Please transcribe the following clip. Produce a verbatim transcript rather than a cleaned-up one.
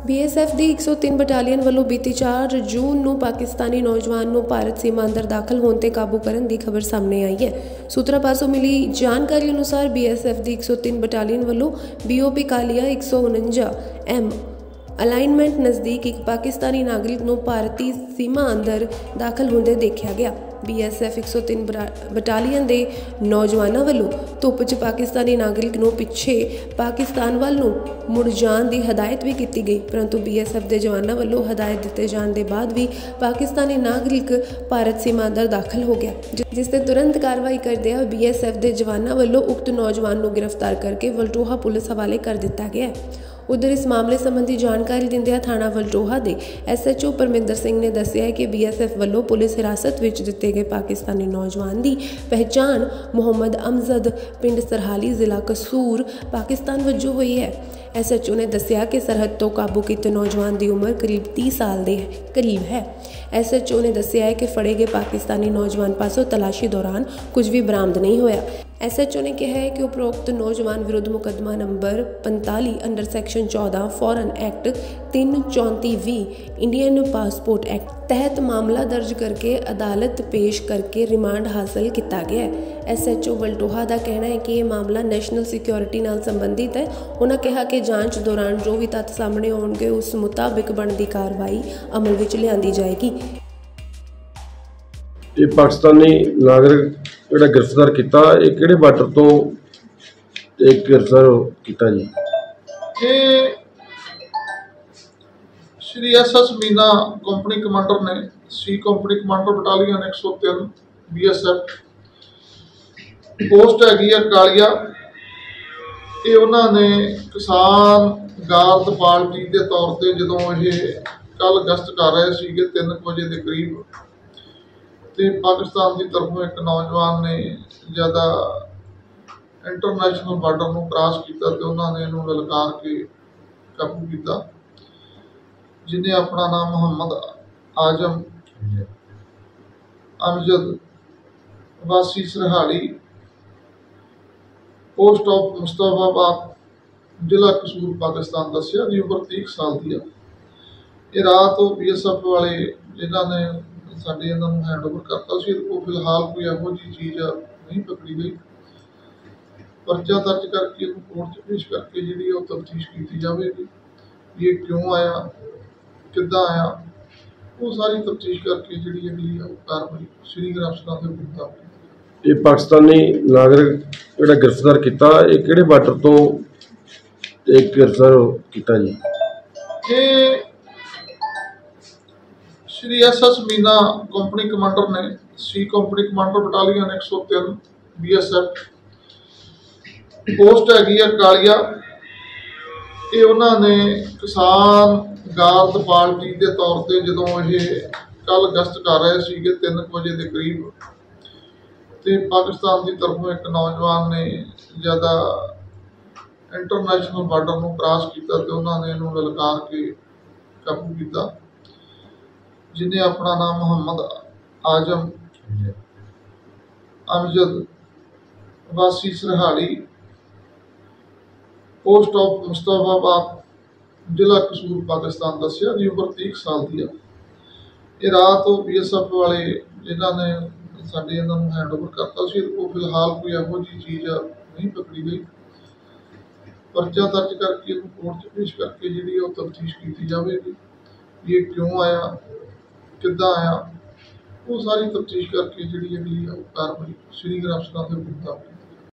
B S F ਦੀ ਇੱਕ ਸੌ ਤਿੰਨ ਬਟਾਲੀਅਨ ਵੱਲੋਂ ਬੀਤੀ ਚਾਰ ਜੂਨ ਨੂੰ ਪਾਕਿਸਤਾਨੀ ਨੌਜਵਾਨ ਨੂੰ ਭਾਰਤ ਸੀਮਾ ਅੰਦਰ ਦਾਖਲ ਹੋਣ ਤੇ ਕਾਬੂ ਕਰਨ ਦੀ ਖਬਰ ਸਾਹਮਣੇ ਆਈ ਹੈ। ਸੂਤਰਾਂ ਪਾਸੋਂ ਮਿਲੀ ਜਾਣਕਾਰੀ ਅਨੁਸਾਰ ਬੀ ਐਸ ਐਫ ਦੀ ਇੱਕ ਸੌ ਤਿੰਨ ਬਟਾਲੀਅਨ ਵੱਲੋਂ ਬੀ ਓ ਪੀ ਕਾਲੀਆ ਇੱਕ ਸੌ ਉਨੰਜਾ ਐਮ ਅਲਾਈਨਮੈਂਟ ਨਜ਼ਦੀਕ ਇੱਕ ਪਾਕਿਸਤਾਨੀ ਨਾਗਰਿਕ ਨੂੰ ਭਾਰਤੀ ਸੀਮਾ ਅੰਦਰ ਦਾਖਲ ਹੁੰਦੇ ਦੇਖਿਆ ਗਿਆ। ਬੀ ਐਸ ਐਫ ਇੱਕ ਸੌ ਤਿੰਨ ਬਟਾਲੀਅਨ ਦੇ ਨੌਜਵਾਨਾਂ ਵੱਲੋਂ ਧੁੱਪ 'ਚ ਪਾਕਿਸਤਾਨੀ ਨਾਗਰਿਕ ਨੂੰ ਪਿੱਛੇ ਪਾਕਿਸਤਾਨ ਵੱਲ ਨੂੰ ਮੁੜ ਜਾਣ ਦੀ ਹਦਾਇਤ ਵੀ ਕੀਤੀ ਗਈ, ਪਰੰਤੂ ਬੀ ਐਸ ਐਫ ਦੇ ਜਵਾਨਾਂ ਵੱਲੋਂ ਹਦਾਇਤ ਦਿੱਤੇ ਜਾਣ ਦੇ ਬਾਅਦ ਵੀ ਪਾਕਿਸਤਾਨੀ ਨਾਗਰਿਕ ਭਾਰਤ ਸੀਮਾ ਅੰਦਰ ਦਾਖਲ ਹੋ ਗਿਆ, ਜਿਸ ਤੇ ਤੁਰੰਤ ਕਾਰਵਾਈ ਕਰਦਿਆਂ ਬੀ ਐਸ ਐਫ ਦੇ ਜਵਾਨਾਂ ਵੱਲੋਂ ਉਕਤ ਨੌਜਵਾਨ ਨੂੰ ਗ੍ਰਿਫਤਾਰ ਕਰਕੇ ਵਲਟੋਹਾ ਪੁਲਿਸ ਹਵਾਲੇ ਕਰ ਦਿੱਤਾ ਗਿਆ। उधर इस मामले संबंधी जानकारी दिंदिया थाना वलटोहा के S H O Parminder Singh ने दस्सिया है कि बी एस एफ वालों पुलिस हिरासत में दिते गए पाकिस्तानी नौजवान की पहचान मुहम्मद अमजद पिंड सरहाली जिला कसूर पाकिस्तान वजों हुई है। एस एच ओ ने दस्सिया कि सरहद तो काबू किए नौजवान की उम्र करीब तीस साल के करीब है। एस एच ओ ने दस्सिया है कि फड़े गए पाकिस्तानी नौजवान पासों तलाशी दौरान कुछ भी बरामद नहीं होया। एस एच ओ ने कहा है कि उपरोक्त नौजवान विरुद्ध मुकदमा नंबर पैंताली अंडर सैक्शन चौदह फॉरन एक्ट तीन चौंती भी इंडियन पासपोर्ट एक्ट तहत मामला दर्ज करके अदालत पेश करके रिमांड हासिल किया गया है। एस एच ओ वलटोहा का कहना है कि यह मामला नैशनल सिक्योरिटी नाल संबंधित है। उन्होंने कहा कि जांच दौरान जो भी तत्थ सामने आउणगे उस मुताबिक बनती कार्रवाई अमल विच लिआंदी जाएगी। ये पाकिस्तानी नागरिक ਜਿਹੜਾ गिरफ्तार किया ये किहड़े बार्डर तो एक गिरफ्तार किया जी? ये Shri S S Meena company commander ने सी कंपनी कमांडर बटालियन एक सौ तीन बी एस एफ पोस्ट हैगी है कालिया। ये उन्होंने किसान गार्ड पार्टी के तौर पर जो ये कल गश्त कर रहे थे तीन बजे के करीब तो पाकिस्तान की तरफों एक नौजवान ने ज़्यादा इंटरनेशनल बार्डर को क्रॉस किया तो उन्होंने इन्हू ललकार के काबू किया, जिन्हें अपना नाम मुहम्मद आजम अमजद वासी सरहाली पोस्ट ऑफ मुस्तफाबाद जिला कसूर पाकिस्तान दसिया की उम्र तीस साल की है। ये रात बी एस एफ वाले जिन्होंने साडे इन्हां नूं हैंड ओवर करता सी वो फिलहाल कोई इहो जी चीज़ नहीं पकड़ी गई। परचा दर्ज करके कोर्ट च पेश करके जिहड़ी वो तफ्तीश की जाएगी, ये क्यों आया किद्दां आया वो सारी तफ्तीश करके जिहड़ी अगली कार्रवाई श्री अफसरां दे मुताबिक। ये पाकिस्तानी नागरिक जिहड़ा गिरफ्तार किया ये किहड़े बार्डर तो एक गिरफ्तार किया जी? ये Shri S S Meena company commander ने सी कंपनी कमांडर बटालियन एक सौ तीन बी एस एफ पोस्ट हैगी है कालिया। ये उन्होंने किसान गार्ड पार्टी के तौर पर जो ये कल गश्त कर रहे थे तीन बजे के करीब तो पाकिस्तान की तरफों एक नौजवान ने ज़्यादा इंटरनेशनल बार्डर को क्रॉस किया तो उन्होंने इन्हू ललकार के काबू किया, जिन्हें अपना नाम मुहम्मद आजम अमजद वासी सरहाली पोस्ट ऑफ मुस्तफाबाद जिला कसूर पाकिस्तान दसिया की उम्र तीस साल की है। ये रात बी एस एफ वाले जिन्होंने साडे इन्हां नूं हैंड ओवर करता सी वो फिलहाल कोई इहो जी चीज़ नहीं पकड़ी गई। परचा दर्ज करके कोर्ट च पेश करके जिहड़ी वो तफ्तीश की जाएगी, ये क्यों आया किद्दां आया वो सारी तफ्तीश करके जिहड़ी अगली कार्रवाई श्री अफसरां दे मुताबिक।